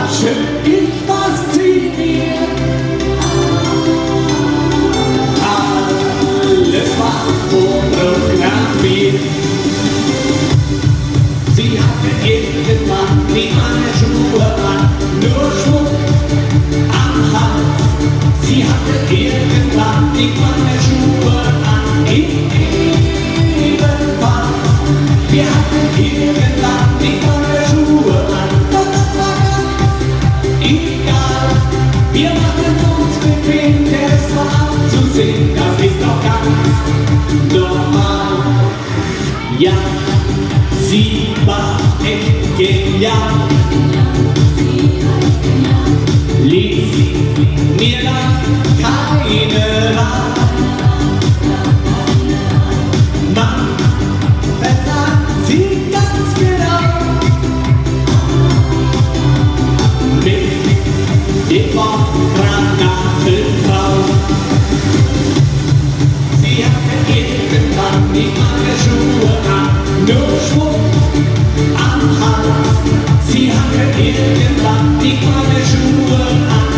schön, ich fasziniert. Alles war fotografiert. Sie hatte irgendwann nie meine Schuhe an, nur Schmuck am Hals. Sie hatte irgendwann nie meine Schuhe an, ebenfalls. Wir hatten irgendwann nie meine Schuhe an, doch das war ganz egal. Wir machen uns bequem, es war abzusehen, das ist doch ganz normal. Ja, sie war echt genial, ließ mir dann keine Wahl. Mann, versagt sie ganz genau mit dem Wort Granatenfrau. Sie hatte irgendwann nicht meine Schuhe an, nur Schmuck am Hals. Sie hatte irgendwann nicht meine Schuhe an,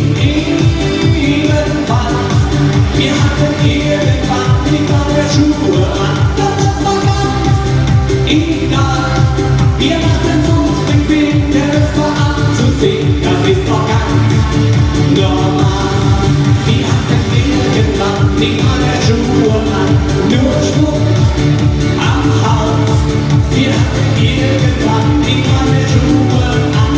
ebenfalls. Wir hatten irgendwann nicht meine Schuhe an, doch das war ganz egal. Wir machten uns bequem, denn es war abzusehen, das ist doch ganz normal. Wir hatten irgendwann nicht meine Schuhe an, nur Schmuck am Hals. Wir hatten irgendwann nicht meine Schuhe an,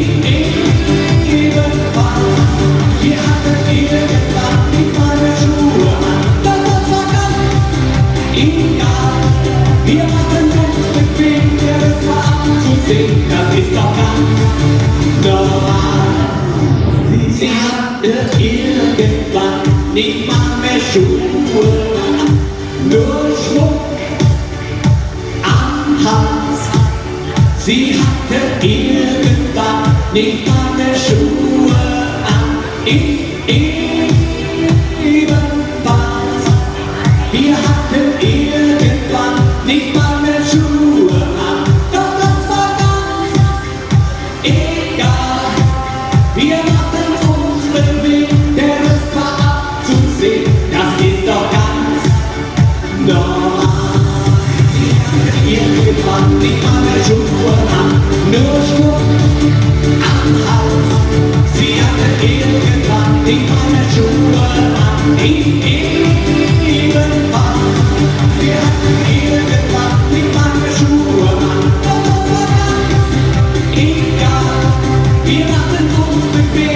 ebenfalls. Wir hatten irgendwann nicht meine Schuhe an, doch das war ganz egal. Wir machen uns bequem, denn es war abzusehen, das ist doch ganz normal. Sie hatte irgendwann nicht mal mehr Schuhe an, nur Schmuck am Hals. Sie hatte irgendwann nicht mal mehr Schuhe an, ebenfalls. Wir hatten irgendwann nicht mal mehr Schuhe an, doch das war ganz egal. Wir machten uns bequem, denn es war abzusehen, das ist doch ganz normal. Sie hatten irgendwann nicht mal mehr Schuhe an, nur Schmuck am Hals. Sie hatten irgendwann nicht mal mehr Schuhe an, ebenfalls. Wir hatten irgendwann nicht mal mehr Schuhe an, doch das war ganz egal. Wir machten uns bequem.